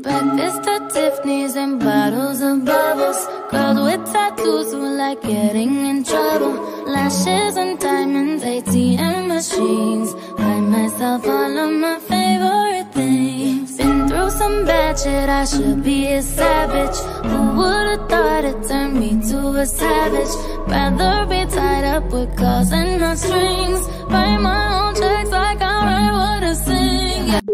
Breakfast at Tiffany's and bottles of bubbles. Girls with tattoos who like getting in trouble. Lashes and diamonds, ATM machines. Buy myself all of my favorite things. Been through some bad shit, I should be a savage. Who would've thought it turned me to a savage? Rather be tied up with calls and not strings. Write my own checks like I write what I sing.